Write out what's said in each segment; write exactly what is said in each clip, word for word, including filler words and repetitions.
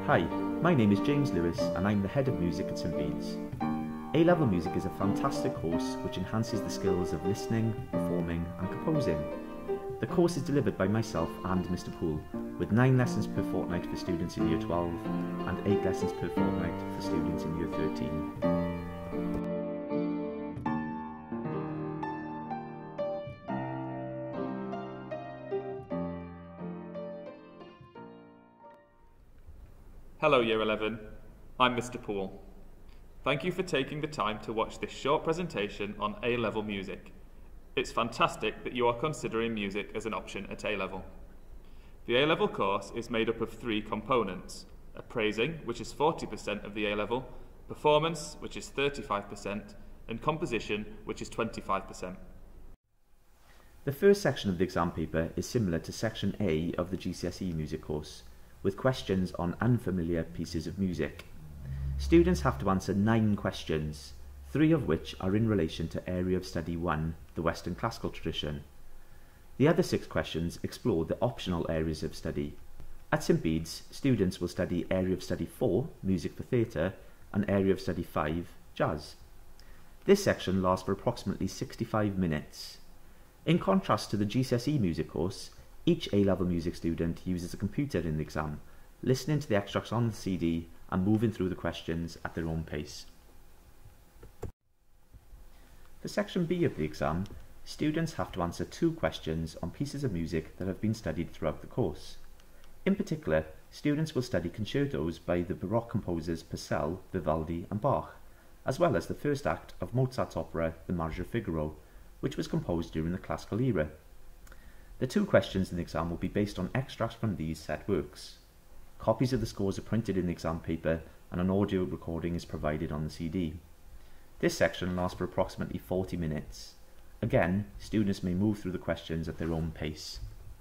Hi, my name is James Lewis and I'm the Head of Music at St Bede's. A-Level Music is a fantastic course which enhances the skills of listening, performing and composing. The course is delivered by myself and Mister Poole, with nine lessons per fortnight for students in Year twelve and eight lessons per fortnight for students in Year thirteen. Hello Year eleven, I'm Mister Poole. Thank you for taking the time to watch this short presentation on A-Level Music. It's fantastic that you are considering music as an option at A-Level. The A-Level course is made up of three components: appraising, which is forty percent of the A-Level, performance, which is thirty-five percent, and composition, which is twenty-five percent. The first section of the exam paper is similar to Section A of the G C S E music course, with questions on unfamiliar pieces of music. Students have to answer nine questions, three of which are in relation to Area of Study one, the Western Classical tradition. The other six questions explore the optional areas of study. At St Bede's, students will study Area of Study four, Music for Theatre, and Area of Study five, Jazz. This section lasts for approximately sixty-five minutes. In contrast to the G C S E music course, each A-Level music student uses a computer in the exam, listening to the extracts on the C D and moving through the questions at their own pace. For Section B of the exam, students have to answer two questions on pieces of music that have been studied throughout the course. In particular, students will study concertos by the Baroque composers Purcell, Vivaldi and Bach, as well as the first act of Mozart's opera The Marriage of Figaro, which was composed during the classical era. The two questions in the exam will be based on extracts from these set works. Copies of the scores are printed in the exam paper and an audio recording is provided on the C D. This section lasts for approximately forty minutes. Again, students may move through the questions at their own pace.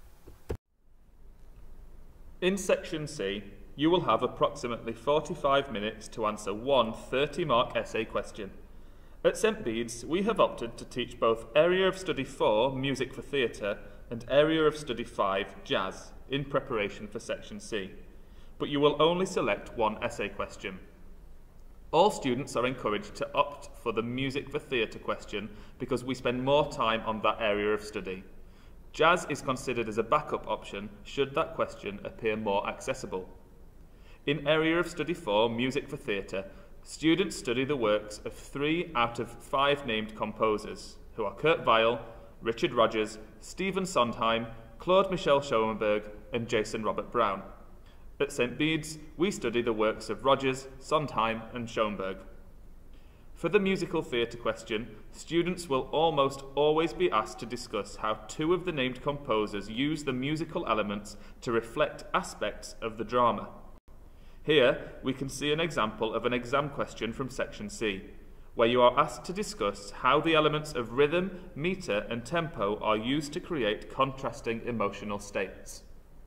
In Section C, you will have approximately forty-five minutes to answer one thirty mark essay question. At St Bede's, we have opted to teach both Area of Study four, Music for Theatre, and Area of Study five, Jazz, in preparation for Section C, but you will only select one essay question. All students are encouraged to opt for the Music for Theatre question because we spend more time on that area of study. Jazz is considered as a backup option should that question appear more accessible. In Area of Study four, Music for Theatre, students study the works of three out of five named composers, who are Kurt Weill, Richard Rodgers, Stephen Sondheim, Claude Michel Schoenberg and Jason Robert Brown. At St Bede's, we study the works of Rodgers, Sondheim and Schoenberg. For the musical theatre question, students will almost always be asked to discuss how two of the named composers use the musical elements to reflect aspects of the drama. Here, we can see an example of an exam question from Section C, where you are asked to discuss how the elements of rhythm, meter and tempo are used to create contrasting emotional states.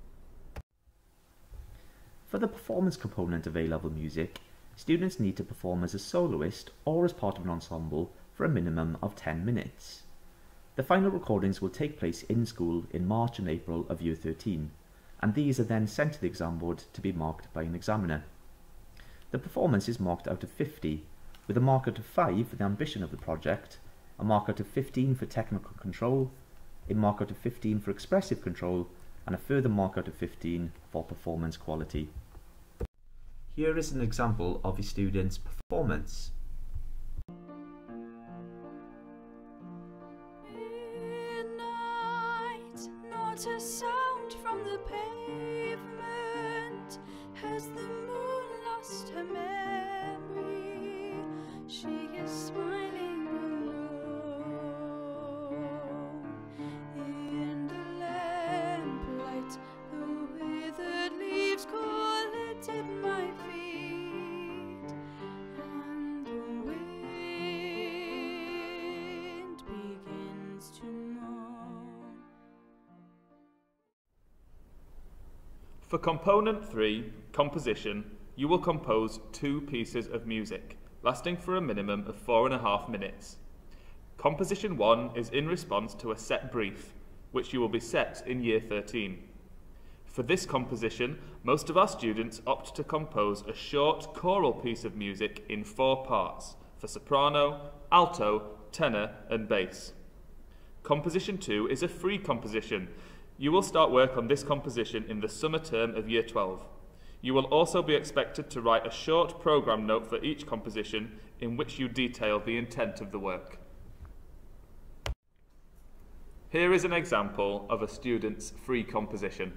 For the performance component of A-Level Music, students need to perform as a soloist or as part of an ensemble for a minimum of ten minutes. The final recordings will take place in school in March and April of Year thirteen, and these are then sent to the exam board to be marked by an examiner. The performance is marked out of fifty, with a mark out of five for the ambition of the project, a mark out of fifteen for technical control, a mark out of fifteen for expressive control, and a further mark out of fifteen for performance quality. Here is an example of a student's performance. Midnight, not a sound from the pavement. Has the moon lost her memory? She is smiling alone in the lamplight. The withered leaves call it at my feet, and the wind begins to moan. For Component three, Composition, you will compose two pieces of music, lasting for a minimum of four and a half minutes. Composition one is in response to a set brief, which you will be set in Year thirteen. For this composition, most of our students opt to compose a short choral piece of music in four parts for soprano, alto, tenor and bass. Composition two is a free composition. You will start work on this composition in the summer term of Year twelve. You will also be expected to write a short programme note for each composition in which you detail the intent of the work. Here is an example of a student's free composition.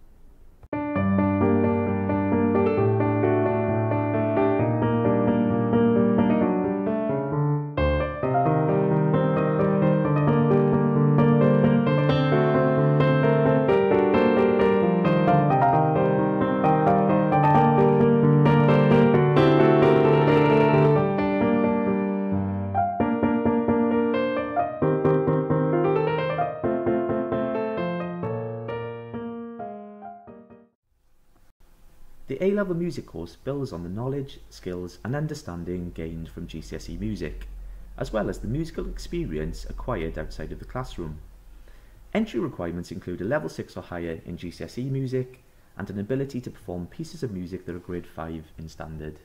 The A-level music course builds on the knowledge, skills and understanding gained from G C S E music, as well as the musical experience acquired outside of the classroom. Entry requirements include a level six or higher in G C S E music and an ability to perform pieces of music that are grade five in standard.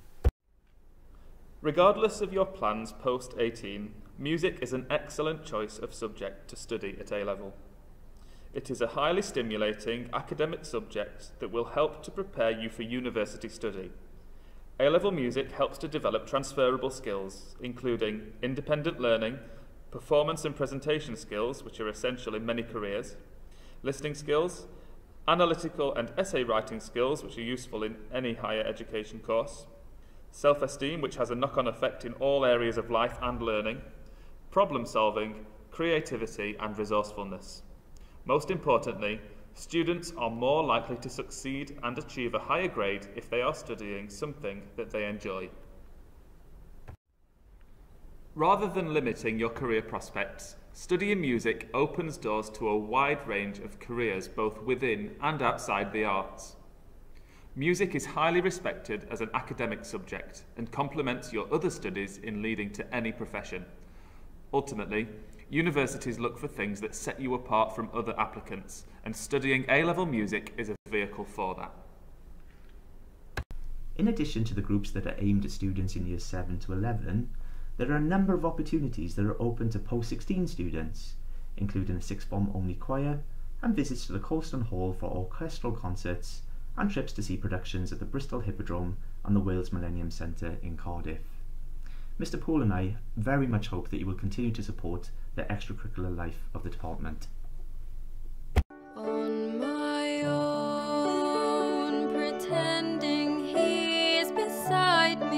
Regardless of your plans post eighteen, music is an excellent choice of subject to study at A-level. It is a highly stimulating academic subject that will help to prepare you for university study. A-level music helps to develop transferable skills, including independent learning, performance and presentation skills, which are essential in many careers, listening skills, analytical and essay writing skills, which are useful in any higher education course, self-esteem, which has a knock-on effect in all areas of life and learning, problem solving, creativity and resourcefulness. Most importantly, students are more likely to succeed and achieve a higher grade if they are studying something that they enjoy. Rather than limiting your career prospects, studying music opens doors to a wide range of careers both within and outside the arts. Music is highly respected as an academic subject and complements your other studies in leading to any profession. Ultimately, universities look for things that set you apart from other applicants, and studying A-level music is a vehicle for that. In addition to the groups that are aimed at students in years seven to eleven, there are a number of opportunities that are open to post sixteen students, including a sixth form only choir and visits to the Colston Hall for orchestral concerts and trips to see productions at the Bristol Hippodrome and the Wales Millennium Centre in Cardiff. Mister Poole and I very much hope that you will continue to support the extracurricular life of the department. On my own, pretending he's beside me.